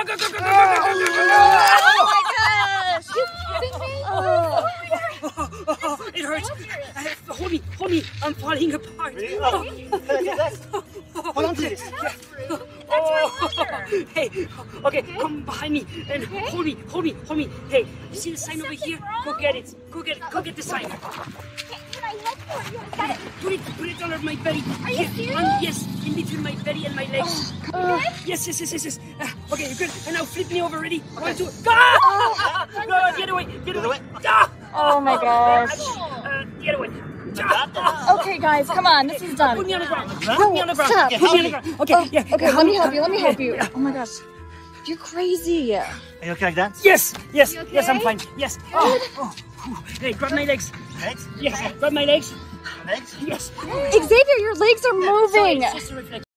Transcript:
Go, go, go, go, go, go, go, go, go, go. Oh my gosh! You kidding me? Oh, it hurts. Hold me. I'm falling apart. Really? Hold on to this. Hey, okay, come behind me and hold me. Hey, you see the sign over here? Go get it. Go get the sign. Can I look for you? Got it. Put it under my belly. Are you serious? Yes, in between my belly and my legs. Yes. Okay, you're good. And now flip me over. Ready? 1, 2. Go! No, get away. Oh my gosh. Get away. Okay, guys, come on. This is done. Put me on the ground. No, Put me on the ground. stop. Put me on the ground. Okay, yeah. Okay, let me help you. Oh my gosh. You're crazy. Are you okay like that? Yes, okay? I'm fine. Yes. Hey, grab my legs. Legs? Yes, grab my legs. Legs? Yes. Xavier, your legs are moving. Sorry, it's just a reflex.